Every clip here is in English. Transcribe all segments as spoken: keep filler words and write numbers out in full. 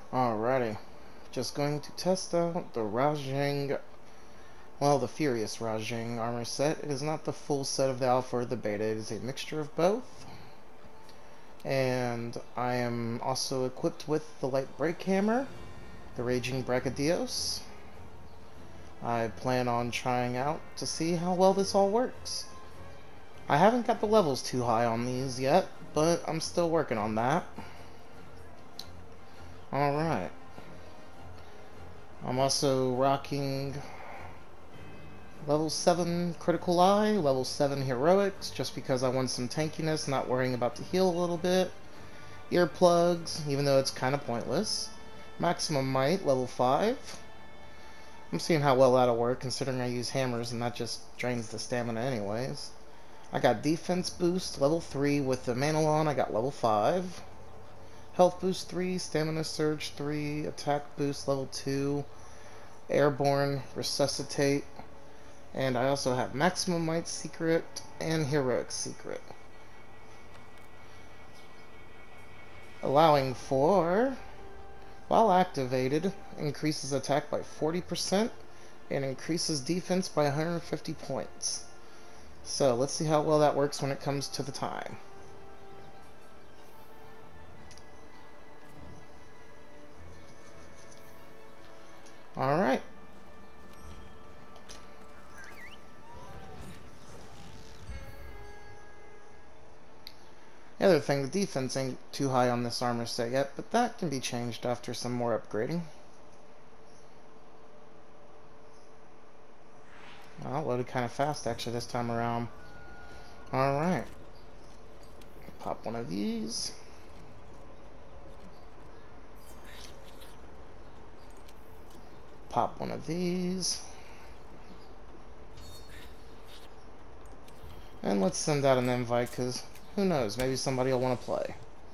Alrighty, just going to test out the Rajang, well, the Furious Rajang armor set. It is not the full set of the Alpha or the Beta, it is a mixture of both. And I am also equipped with the Light Break Hammer, the Raging Brachydios. I plan on trying out to see how well this all works. I haven't got the levels too high on these yet, but I'm still working on that. Alright. I'm also rocking level seven Critical Eye, level seven Heroics, just because I want some tankiness, not worrying about the heal a little bit. Earplugs, even though it's kind of pointless. Maximum Might, level five. I'm seeing how well that'll work, considering I use hammers and that just drains the stamina anyways. I got Defense Boost, level three, with the Manalon I got level five. Health Boost three, Stamina Surge three, Attack Boost level two, Airborne, Resuscitate, and I also have Maximum Might Secret and Heroic Secret. Allowing for, while activated, increases attack by forty percent and increases defense by one hundred fifty points. So let's see how well that works when it comes to the time. Alright. The other thing, the defense ain't too high on this armor set yet, but that can be changed after some more upgrading. Well, loaded kind of fast actually this time around. Alright. Pop one of these. Pop one of these. And let's send out an invite, because who knows, maybe somebody will want to play.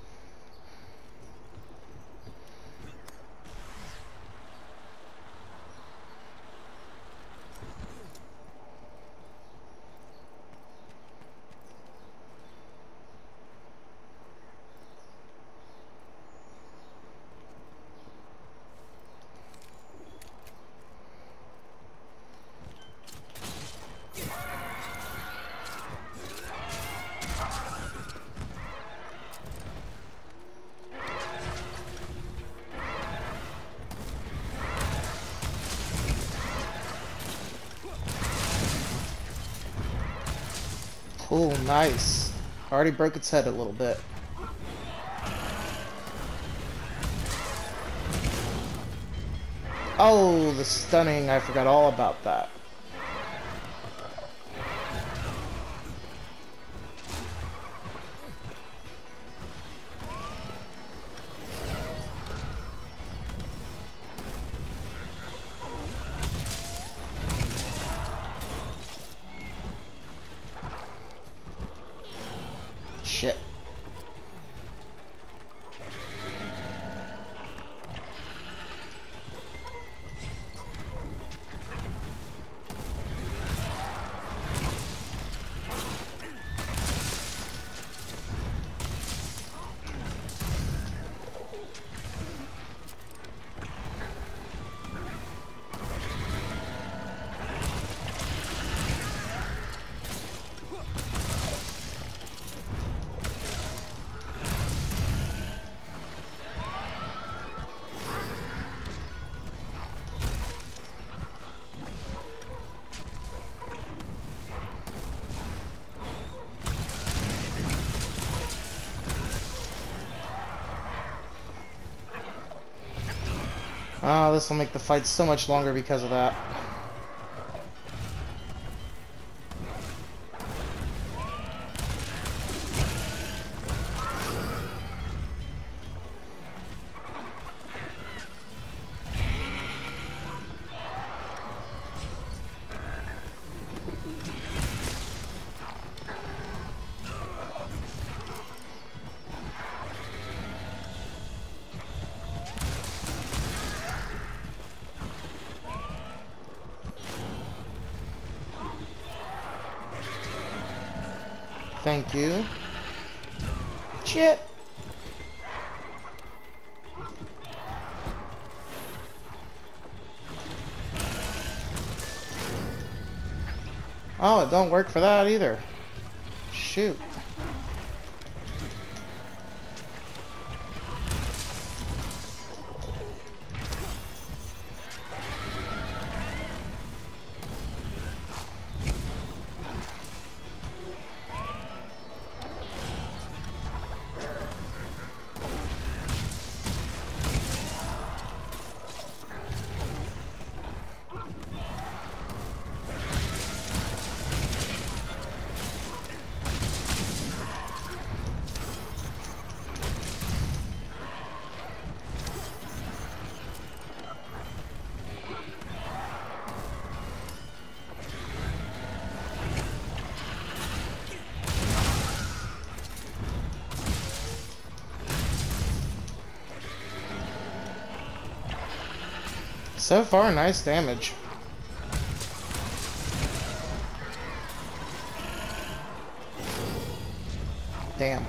Cool, nice. Already broke its head a little bit. Oh, the stunning, I forgot all about that. Shit. Oh, this will make the fight so much longer because of that. Thank you. Shit. Oh, it don't work for that either. Shoot. So far, nice damage. Damn.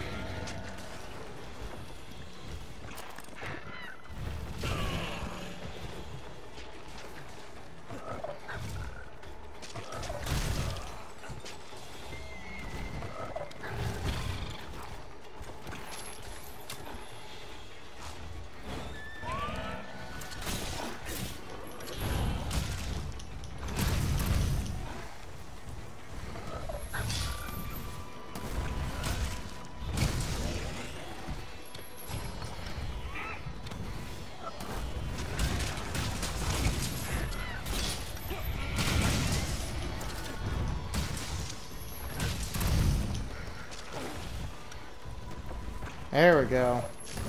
There we go.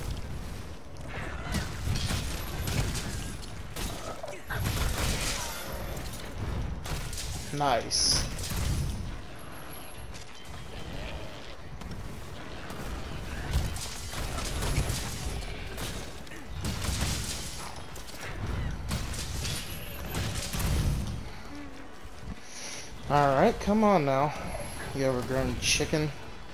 Nice. Alright, come on now, you overgrown chicken.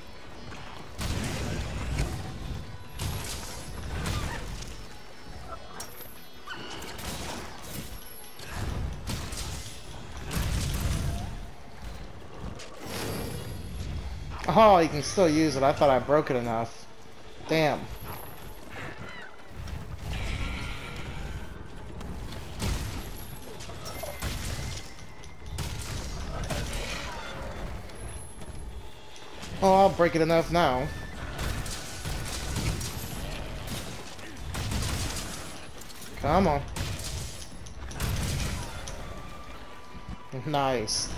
Oh, you can still use it. I thought I broke it enough. Damn. Oh, I'll break it enough now. Come on. Nice.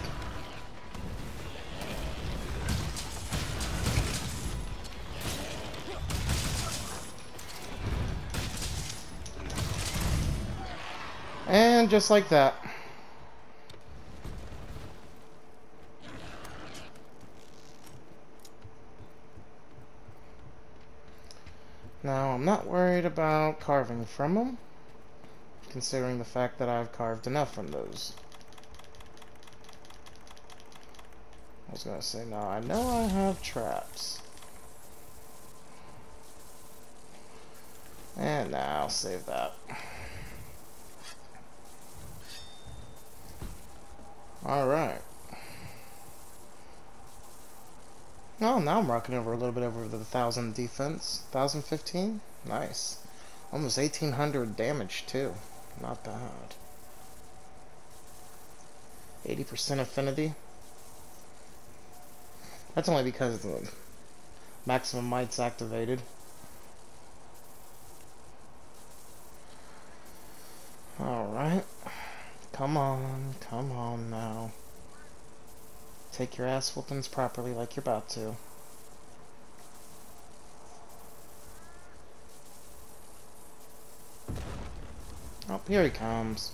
And just like that. Now, I'm not worried about carving from them, considering the fact that I've carved enough from those. I was gonna say, no, I know I have traps. And now I'll save that. Alright. Oh, now I'm rocking over a little bit over the one thousand defense. one thousand fifteen? Nice. Almost eighteen hundred damage, too. Not bad. eighty percent affinity. That's only because the maximum might's activated. Alright. Come on, come on now. Take your ass whoopings properly like you're about to. Oh, here he comes.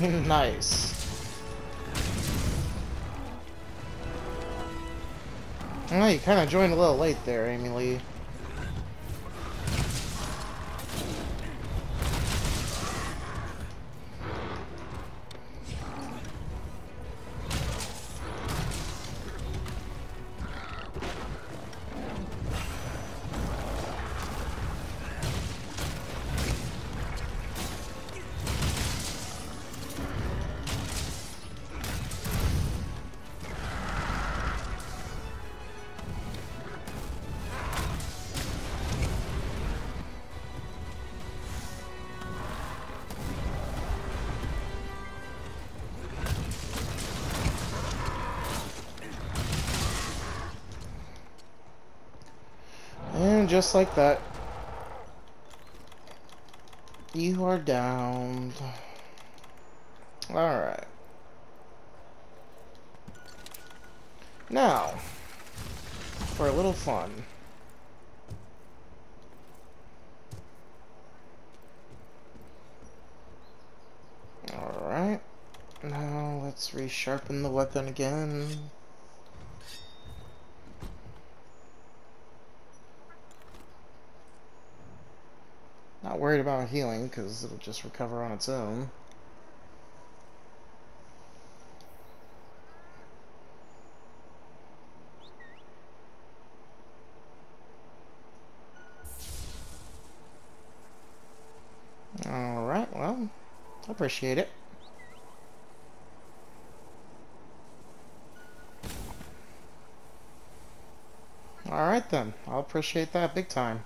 Nice. Oh, you kind of joined a little late there, Amy Lee. And just like that, you are downed. Alright. Now, for a little fun. Alright. Now, let's resharpen the weapon again. Not worried about healing, because it'll just recover on its own. Alright, well, I appreciate it. Alright then, I'll appreciate that big time.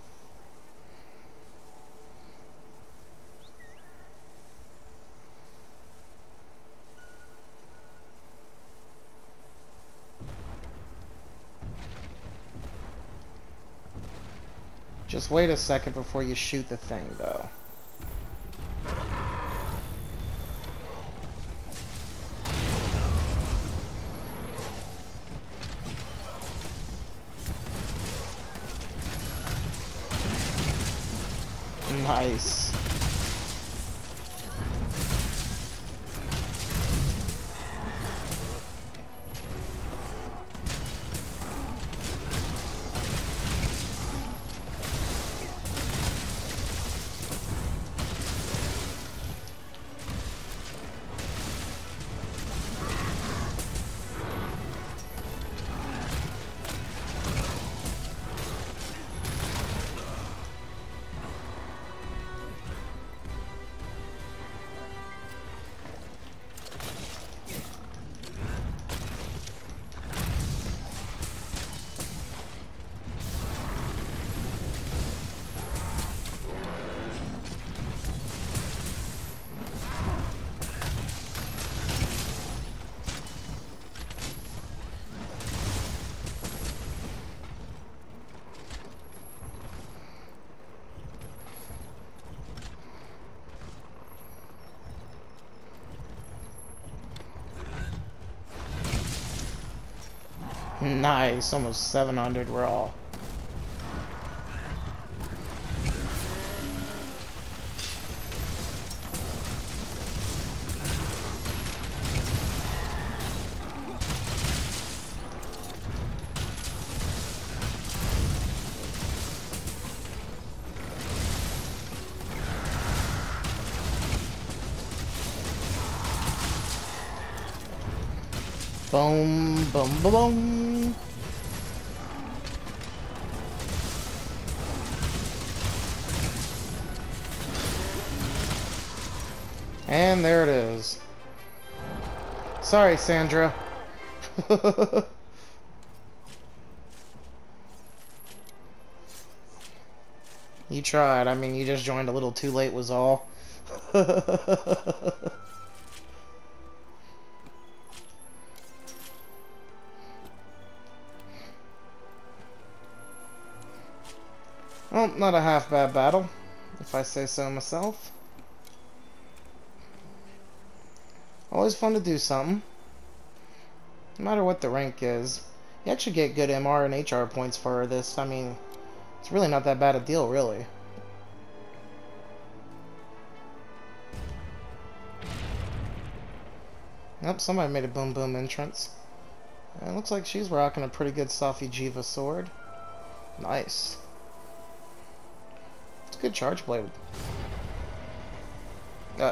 Just wait a second before you shoot the thing, though. Nice. Nice, almost seven hundred raw. Boom, boom, boom, boom. And there it is. Sorry, Sandra. You tried. I mean, you just joined a little too late was all. Well, not a half bad battle, if I say so myself. Always fun to do something. No matter what the rank is. You actually get good M R and H R points for this. I mean, it's really not that bad a deal, really. Nope, somebody made a boom boom entrance. And it looks like she's rocking a pretty good Safi Jiva sword. Nice. It's a good charge blade. Uh.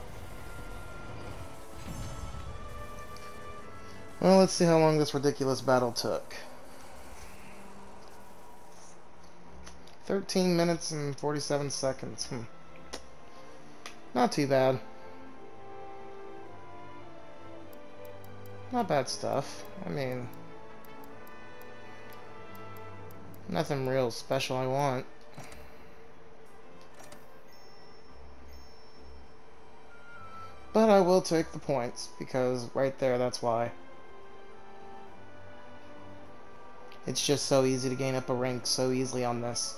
Well, let's see how long this ridiculous battle took. thirteen minutes and forty-seven seconds. Hmm. Not too bad. Not bad stuff. I mean, nothing real special I want. But I will take the points, because right there, that's why. It's just so easy to gain up a rank so easily on this.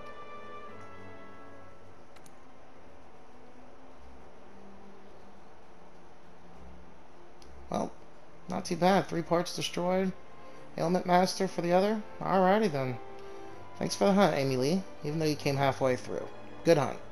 Well, not too bad. Three parts destroyed. Ailment Master for the other. Alrighty then. Thanks for the hunt, Amy Lee, even though you came halfway through. Good hunt.